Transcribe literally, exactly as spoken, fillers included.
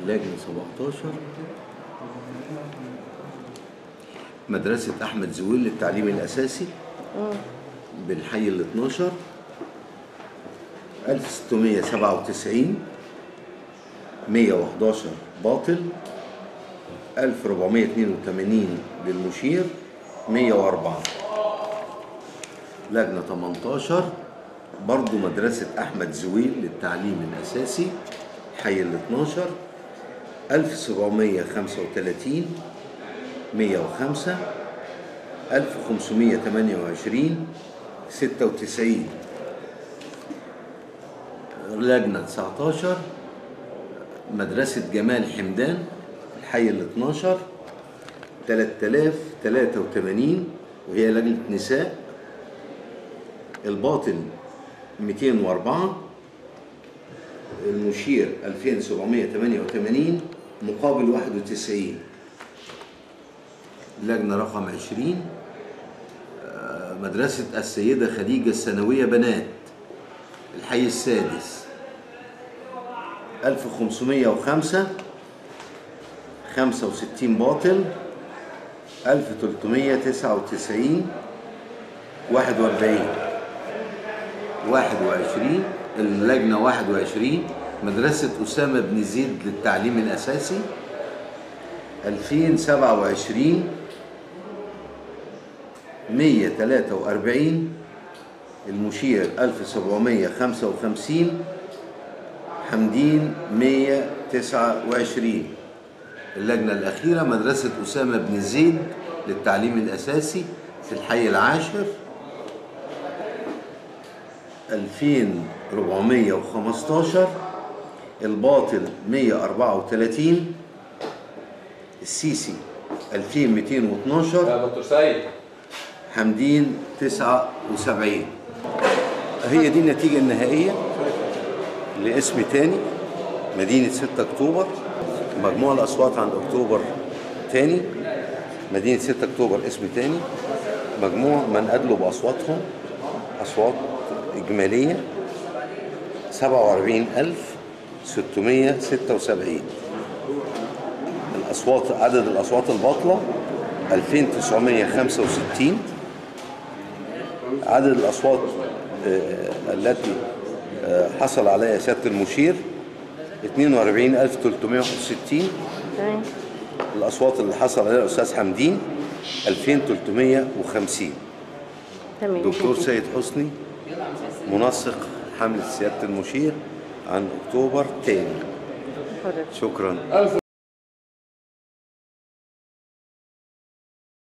لجنة سبعتاشر مدرسة أحمد زويل للتعليم الأساسي بالحي ال اتناشر ألف وستمية وسبعة وتسعين مية وحداشر باطل ألف وأربعمية اتنين وتمانين للمشير مية وأربعة. لجنة تمنتاشر برضو مدرسة أحمد زويل للتعليم الأساسي حي ال اتناشر ألف وسبعمية وخمسة وتلاتين مية وخمسة ألف وخمسمية وتمانية وعشرين ستة وتسعين. لجنة تسعتاشر مدرسة جمال حمدان الحي ال اتناشر تلاتة آلاف وتلاتة وتمانين وهي لجنة نساء. الباطن ميتين وأربعة، المشير ألفين وسبعمية وتمانية وتمانين مقابل واحد وتسعين. لجنة رقم عشرين مدرسة السيدة خديجة الثانوية بنات الحي السادس ألف وخمسمية وخمسة خمسة وستين باطل ألف وتلتمية وتسعة وتسعين واحد وأربعين. واحد وعشرين اللجنة واحد وعشرين مدرسة أسامة بن زيد للتعليم الأساسي ألفين وسبعة وعشرين مية وتلاتة وأربعين، المشير ألف وسبعمية وخمسة وخمسين، حمدين مية وتسعة وعشرين. اللجنة الأخيرة مدرسة أسامة بن زيد للتعليم الأساسي في الحي العاشر ألفين وأربعمية وخمستاشر، الباطل مية وأربعة وتلاتين، السيسي ألفين وميتين واتناشر، يا دكتور سيد حمدين تسعة وسبعين. هي دي النتيجة النهائية لاسم تاني مدينة ستة أكتوبر. مجموع الأصوات عند أكتوبر تاني مدينة ستة أكتوبر اسم تاني. مجموع من أدلوا بأصواتهم أصوات إجمالية سبعة وأربعين ألف ستمية وستة وسبعين. الأصوات عدد الأصوات الباطلة ألفين وتسعمية وخمسة وستين. عدد الأصوات التي حصل عليها سيادة المشير اتنين وأربعين ألف وتلتمية وواحد وستين. الأصوات اللي حصل عليها الأستاذ حمدين ألفين وتلتمية وخمسين. دكتور سيد حسني منسق حملة سيادة المشير عن أكتوبر تاني. شكرا.